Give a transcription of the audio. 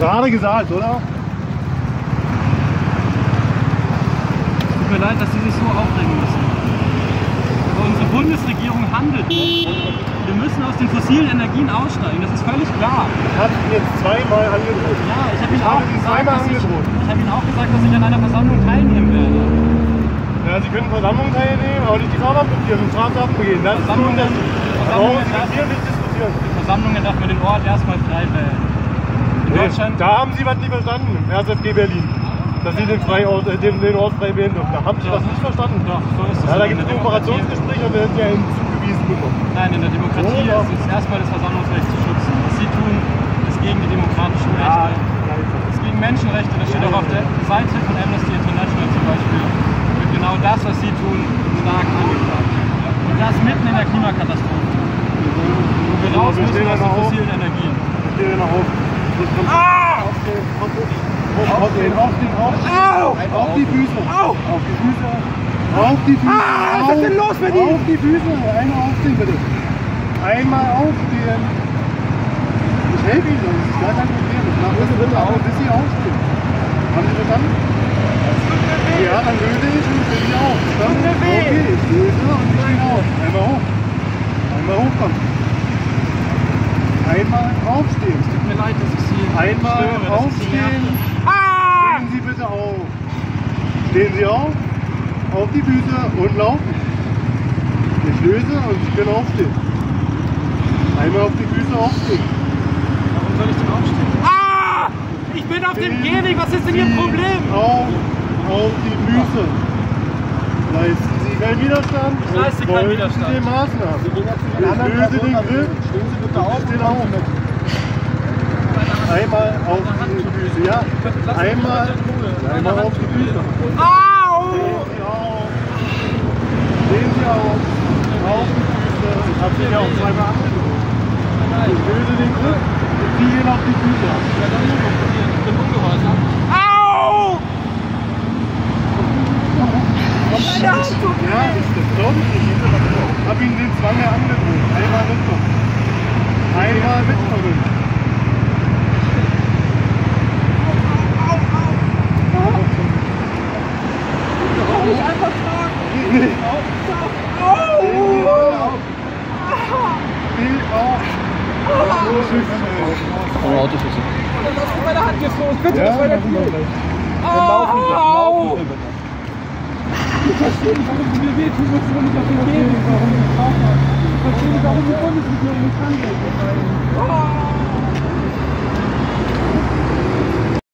gerade gesagt, oder? Tut mir leid, dass Sie sich so aufregen müssen. Aber unsere Bundesregierung handelt. Wir müssen aus den fossilen Energien aussteigen, das ist völlig klar. Ich habe Ihnen jetzt zweimal angedroht. Ja, ich habe Ihnen habe auch Ihnen gesagt, zweimal dass angedroht. ich habe Ihnen auch gesagt, dass ich an einer Versammlung teilnehmen werde. Ja, Sie können Versammlungen teilnehmen, aber nicht die Straftaten begehen und Straftaten begehen. Das ist so ein Unterschied. Da brauchen Sie mit mir nicht diskutieren. In Versammlungen darf man den Ort erstmal frei wählen. In Deutschland. Da haben Sie was nicht verstanden, im RSFG Berlin. Dass Sie den Ort frei wählen dürfen. Da haben Sie was nicht verstanden. Doch, so ist es. Ja, da gibt es ein Kooperationsgespräch und werden Sie einen zugewiesen bekommen. Nein, in der Demokratie ist es erstmal das Versammlungsrecht zu schützen. Was Sie tun, ist gegen die demokratischen Rechte. Ist gegen Menschenrechte. Das steht auch auf der Seite von Amnesty International zum Beispiel. Wird genau das, was Sie tun, stark angeklagt. Und das mitten in der Klimakatastrophe. Wo wir raus müssen aus den fossilen Energien. Ich stehe noch auf. Aufstehen. Auf die Füße. Auf die Füße. Auf die Füße. Was ist denn los mit Ihnen? Auf die Füße. Einmal aufstehen, bitte. Einmal aufstehen. Ich helfe Ihnen, das ist gar kein Problem. Ich mache das bitte auf, bis Sie aufstehen. Haben Sie verstanden? Ja, dann löse ich und stehen Sie auf. Okay, ich löse und Sie stehen auf. Einmal hoch. Einmal hochkommen. Einmal aufstehen. Tut mir leid, dass ich Sie Einmal störe, aufstehen. Stehen Sie bitte auf. Stehen Sie auf die Füße und laufen. Ich löse und Sie können aufstehen. Einmal auf die Füße aufstehen. Warum soll ich denn aufstehen? Ich bin auf dem Gehweg, was ist denn Ihr Problem? Auf die Füße. Leisten Sie keinen Widerstand. Ich leiste keinen Widerstand. Sie den Maßnahmen. Ich löse den Griff. Stehen Sie bitte auf. Stehen auf. Einmal auf die Füße, ja? Einmal auf die Füße. Stehen Sie auf. Auf die Füße. Ich habe Sie ja auch zweimal angedroht. Ich löse den Griff und Sie gehen auf die Füße. Ich bin ungehorsam. Ja, das glaube ich nicht. Ich habe Ihnen den Zwang ja angedroht. Einmal mitkommen. Einmal mitkommen. Ich einfach fragen. Nee. Autoschüsse. Lass mir meine Hand jetzt los. Bitte, Ja, das war der machen wir Deal. gleich. Laufen bitte. Ich verstehe nicht, warum Sie mir wehtun müssen, wenn ich auf den Gehweg warum ich brauche. Ich verstehe nicht, warum die Bundesregierung nicht handelt.